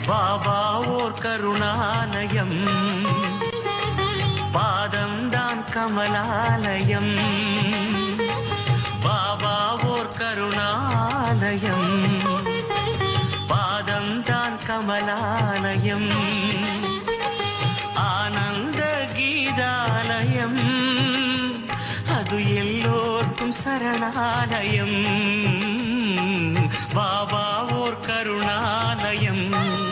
பாபா ஓர் கருணாலயம், பாதம்தான் கமலாலயம். பாபா ஓர் கருணாலயம், பாதம்தான் கமலாலயம். ஆனந்த கீதாலயம், அது எல்லோர்க்கும் சரணாலயம். பாபா ஓர் கருணாலயம்,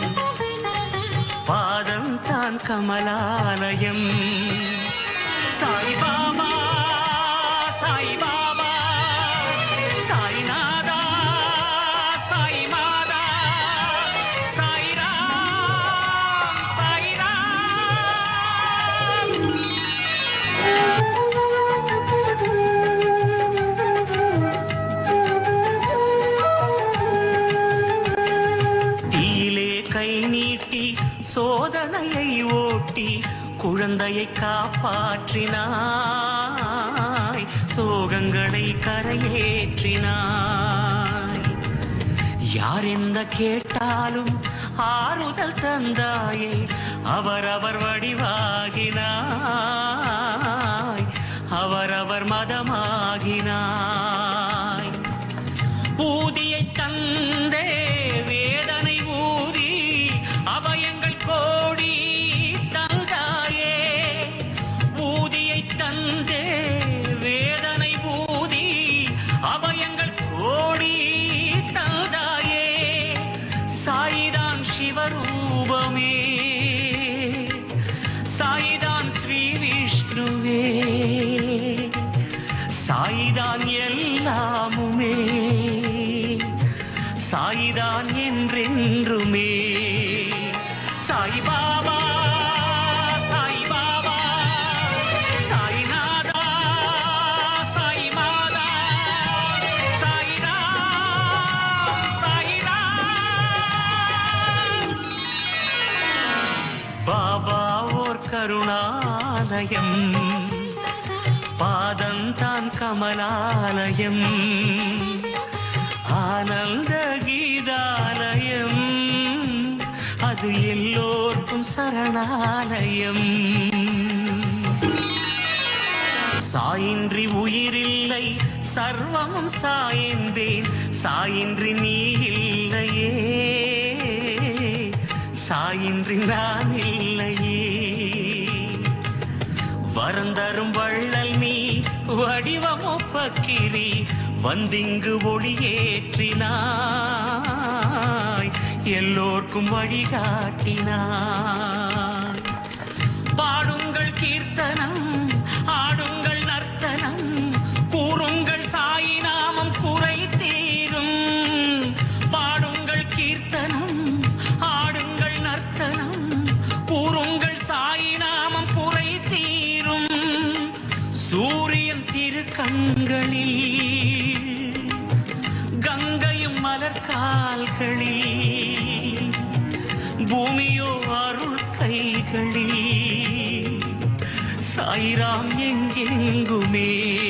பாதம் தான் கமலாலயம். சாய் பாபா, சாய் பாபா, சாய்நாதா, சாய் மாதா, சாய் ராம், சாய் ராம். தீயிலே கை நீட்டி சோதனையை ஓட்டி குழந்தையை காப்பாற்றினாய், சோகங்களை கரையேற்றினாய். யார் எந்த கேட்டாலும் ஆறுதல் தந்தாயே, அவரவர் வடிவாகினாய், அவரவர் மதமாகினாய். ஊதியை தந்தே வேதனை ஊதி அபயங்கள் கோடி தந்தாயே. ஊதியை தந்தே வேதனை ஊதி அபயங்கள் கோடி தந்தாயே. சாயிதான் சிவரூபமே, சாயிதான் ஸ்ரீ விஷ்ணுவே, சாயிதான் எல்லாமுமே, சாயிதான் என்றென்றுமே. சாய் பாபா, சாய் பாபா, சாய்நாதா, சாய் மாதா, சாய் ராம், சாய் ராம். பாபா ஓர் கருணாலயம், பாதம்தான் கமலாலயம். ஆனந்த கீதாலயம், அது எல்லோர்க்கும் சரணாலயம். சாயின்றி உயிரில்லை, சர்வமும் சாயந்தேன், சாயின்றி நீ இல்லையே, சாயின்றி நான் இல்லையே. வரந்தரும் வள்ளல் நீ, வடிவமொப்பக்கிரி, வந்திங்கு ஒளியேற்றினாய், எல்லோர்க்கும் வழிகாட்டினாய். பாடுங்கள் கீர்த்தனம், ஆடுங்கள் நர்த்தனம், கூறுங்கள் சாயி நாமம் குறை தீரும். பாடுங்கள் கீர்த்தனம், ஆடுங்கள் நர்த்தனம், கூறுங்கள் சாயி நாமம் குறை தீரும். சூரியன் திரு கண்களில், கங்கையும் மலர்கால்களில், பூமியோ அருள் கைகளில், சாய்ராம் எங்கெங்குமே.